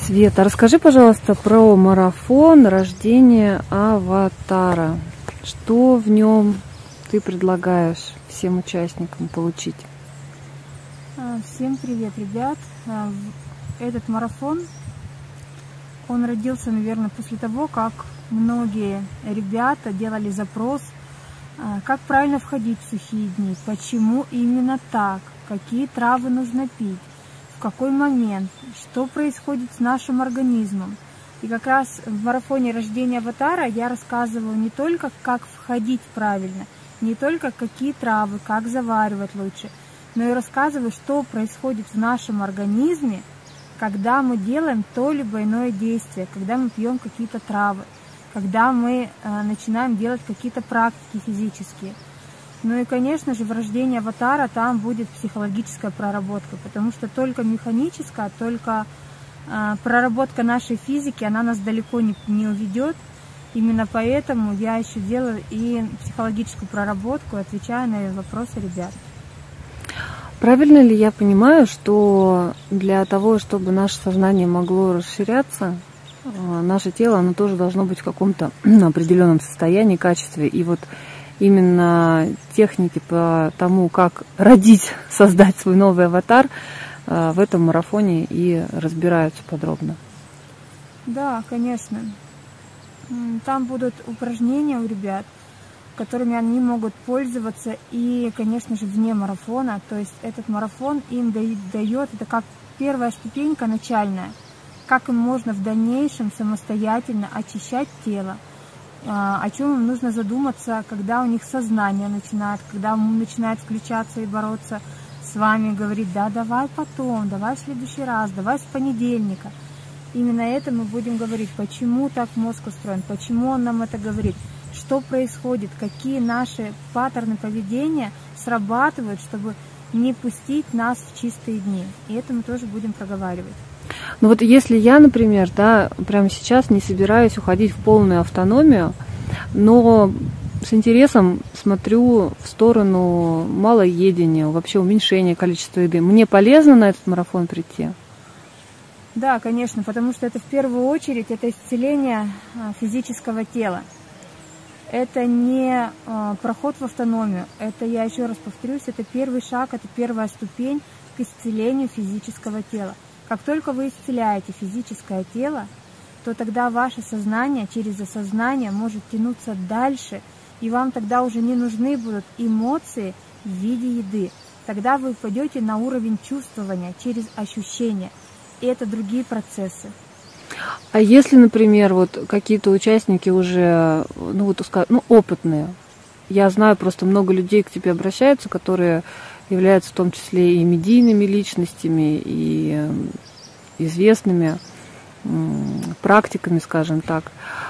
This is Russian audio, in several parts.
Света, расскажи, пожалуйста, про марафон рождения аватара. Что в нем ты предлагаешь всем участникам получить? Всем привет, ребят! Этот марафон, он родился, наверное, после того, как многие ребята делали запрос, как правильно входить в сухие дни, почему именно так, какие травы нужно пить, в какой момент, что происходит с нашим организмом. И как раз в марафоне рождения аватара я рассказываю не только, как входить правильно, не только какие травы, как заваривать лучше, но и рассказываю, что происходит в нашем организме, когда мы делаем то либо иное действие, когда мы пьем какие-то травы, когда мы начинаем делать какие-то практики физические. Ну и, конечно же, в рождении аватара там будет психологическая проработка, потому что только механическая, только проработка нашей физики, она нас далеко не уведет. Именно поэтому я еще делаю и психологическую проработку, отвечаю на вопросы ребят. Правильно ли я понимаю, что для того, чтобы наше сознание могло расширяться, наше тело, оно тоже должно быть в каком-то определенном состоянии, качестве, и вот именно техники по тому, как родить, создать свой новый аватар, в этом марафоне и разбираются подробно? Да, конечно. Там будут упражнения у ребят, которыми они могут пользоваться и, конечно же, вне марафона. То есть этот марафон им дает, это как первая ступенька начальная, как им можно в дальнейшем самостоятельно очищать тело, о чем им нужно задуматься, когда у них сознание начинает, когда он начинает включаться и бороться с вами, говорить: да, давай потом, давай в следующий раз, давай с понедельника. Именно это мы будем говорить, почему так мозг устроен, почему он нам это говорит, что происходит, какие наши паттерны поведения срабатывают, чтобы не пустить нас в чистые дни. И это мы тоже будем проговаривать. Ну вот если я, например, да, прямо сейчас не собираюсь уходить в полную автономию, но с интересом смотрю в сторону малоедения, вообще уменьшения количества еды, мне полезно на этот марафон прийти? Да, конечно, потому что это в первую очередь это исцеление физического тела. Это не проход в автономию, это, я еще раз повторюсь, это первый шаг, это первая ступень к исцелению физического тела. Как только вы исцеляете физическое тело, то тогда ваше сознание через осознание может тянуться дальше, и вам тогда уже не нужны будут эмоции в виде еды. Тогда вы пойдете на уровень чувствования через ощущения, и это другие процессы. А если, например, вот какие-то участники уже, опытные, я знаю, просто много людей к тебе обращаются, которые являются в том числе и медийными личностями, и известными практиками, скажем так.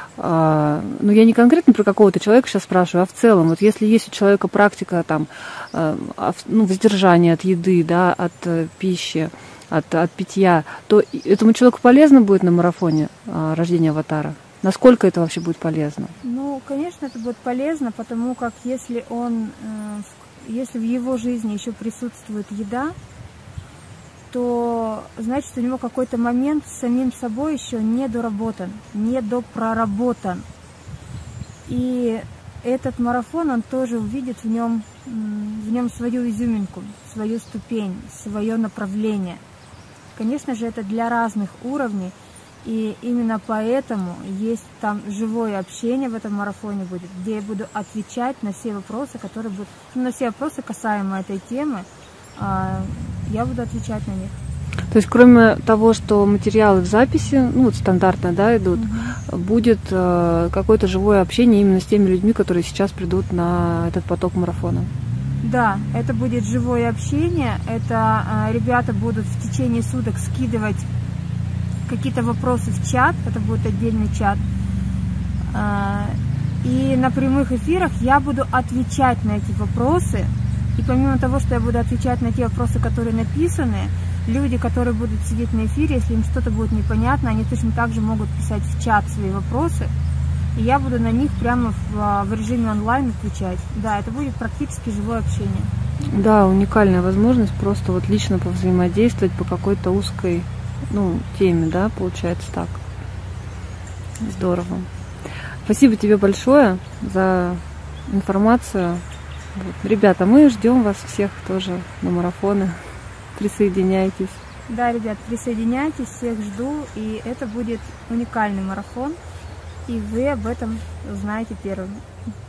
Но я не конкретно про какого-то человека сейчас спрашиваю, а в целом, вот если есть у человека практика там, воздержания от еды, да, от пищи, от питья, то этому человеку полезно будет на марафоне рождения аватара? Насколько это вообще будет полезно? Ну, конечно, это будет полезно, потому как если в его жизни еще присутствует еда, то значит, у него какой-то момент с самим собой еще не доработан, не допроработан. И этот марафон, он тоже увидит в нем свою изюминку, свою ступень, свое направление. Конечно же, это для разных уровней, и именно поэтому есть там живое общение в этом марафоне будет, где я буду отвечать на все вопросы, которые будут, на все вопросы, касаемо этой темы, я буду отвечать на них. То есть, кроме того, что материалы в записи, стандартно, да, идут, будет какое-то живое общение именно с теми людьми, которые сейчас придут на этот поток марафона? Да, это будет живое общение, это ребята будут в течение суток скидывать какие-то вопросы в чат, это будет отдельный чат. И на прямых эфирах я буду отвечать на эти вопросы. И помимо того, что я буду отвечать на те вопросы, которые написаны, люди, которые будут сидеть на эфире, если им что-то будет непонятно, они точно так же могут писать в чат свои вопросы. И я буду на них прямо в режиме онлайн отвечать. Да, это будет практически живое общение. Да, уникальная возможность просто вот лично повзаимодействовать по какой-то узкой ну, теме, да, получается так. Здорово. Спасибо тебе большое за информацию. Вот. Ребята, мы ждем вас всех тоже на марафоны. Присоединяйтесь. Да, ребят, присоединяйтесь, всех жду, и это будет уникальный марафон, и вы об этом узнаете первыми.